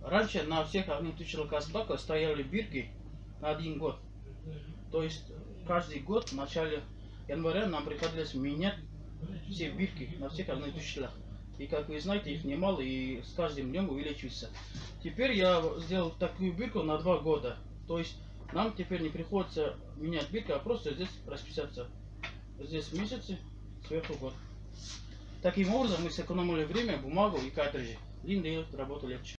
Раньше на всех огнетушителях Казбека стояли бирки на 1 год. То есть каждый год в начале января нам приходилось менять все бирки на всех огнетушителях. И как вы знаете, их немало, и с каждым днем увеличивается. Теперь я сделал такую бирку на 2 года. То есть нам теперь не приходится менять бирку, а просто здесь расписаться. Здесь месяцы, сверху год. Таким образом мы сэкономили время, бумагу и картриджи. Длинная работа легче.